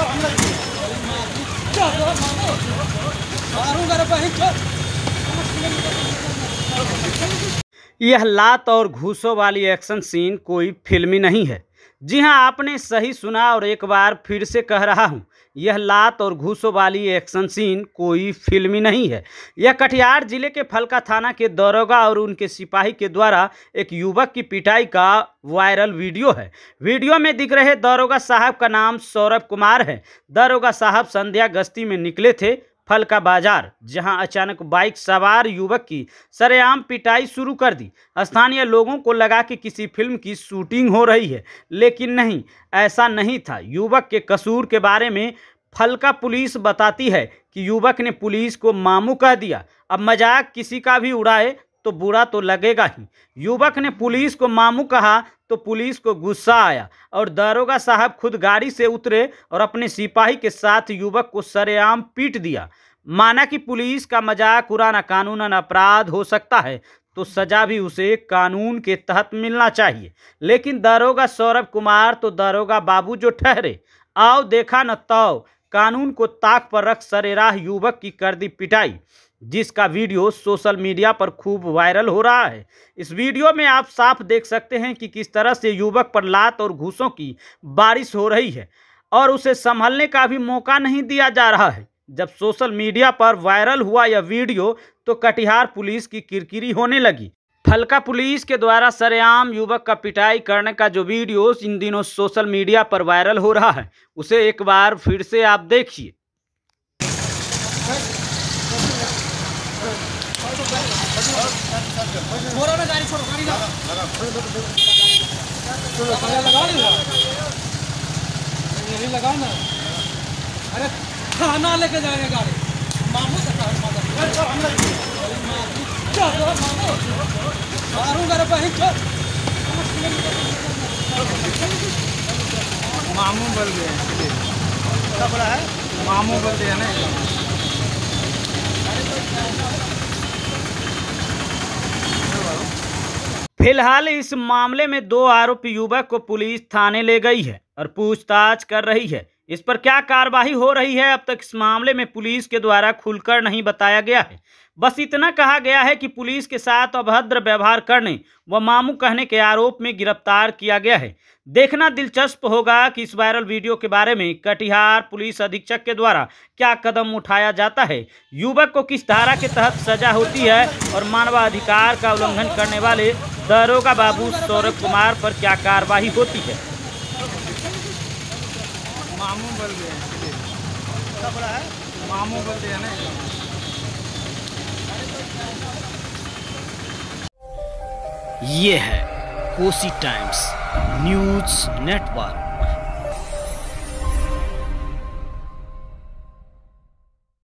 यह लात और घूसों वाली एक्शन सीन कोई फिल्मी नहीं है। जी हां, आपने सही सुना और एक बार फिर से कह रहा हूं, यह लात और घूसों वाली एक्शन सीन कोई फिल्मी नहीं है। यह कटिहार जिले के फलका थाना के दरोगा और उनके सिपाही के द्वारा एक युवक की पिटाई का वायरल वीडियो है। वीडियो में दिख रहे दरोगा साहब का नाम सौरभ कुमार है। दरोगा साहब संध्या गश्ती में निकले थे फलका बाजार, जहां अचानक बाइक सवार युवक की सरेआम पिटाई शुरू कर दी। स्थानीय लोगों को लगा कि किसी फिल्म की शूटिंग हो रही है, लेकिन नहीं, ऐसा नहीं था। युवक के कसूर के बारे में फलका पुलिस बताती है कि युवक ने पुलिस को मामू कह दिया। अब मजाक किसी का भी उड़ाए तो बुरा तो लगेगा ही। युवक ने पुलिस को मामू कहा तो पुलिस को गुस्सा आया और दरोगा साहब खुद गाड़ी से उतरे और अपने सिपाही के साथ युवक को सरेआम पीट दिया। माना कि पुलिस का मजाक उड़ाना कानूनन अपराध हो सकता है, तो सजा भी उसे कानून के तहत मिलना चाहिए। लेकिन दरोगा सौरभ कुमार तो दरोगा बाबू जो ठहरे। आओ देखा न तौ, कानून को ताक पर रख सरेराह युवक की कर दी पिटाई, जिसका वीडियो सोशल मीडिया पर खूब वायरल हो रहा है। इस वीडियो में आप साफ देख सकते हैं कि किस तरह से युवक पर लात और घूसों की बारिश हो रही है और उसे संभलने का भी मौका नहीं दिया जा रहा है। जब सोशल मीडिया पर वायरल हुआ यह वीडियो तो कटिहार पुलिस की किरकिरी होने लगी। फलका पुलिस के द्वारा सरेआम युवक का पिटाई करने का जो वीडियो इन दिनों सोशल मीडिया पर वायरल हो रहा है, उसे एक बार फिर से आप देखिए। लगाओ ना, अरे खाना लेके जाएंगे गाड़ी। मामू मामू बोल दिया, बड़ा है मामू बोल दिया ना। फिलहाल इस मामले में 2 आरोपी युवक को पुलिस थाने ले गई है और पूछताछ कर रही है। इस पर क्या कार्रवाई हो रही है, अब तक इस मामले में पुलिस के द्वारा खुलकर नहीं बताया गया है। बस इतना कहा गया है कि पुलिस के साथ अभद्र व्यवहार करने व मामू कहने के आरोप में गिरफ्तार किया गया है। देखना दिलचस्प होगा कि इस वायरल वीडियो के बारे में कटिहार पुलिस अधीक्षक के द्वारा क्या कदम उठाया जाता है, युवक को किस धारा के तहत सजा होती है और मानवाधिकार का उल्लंघन करने वाले दरोगा बाबू सौरभ कुमार पर क्या कार्रवाई होती है। मामू बोल दिया, बड़ा है मामू बोल दिया ना। ये है कोसी टाइम्स न्यूज़ नेटवर्क।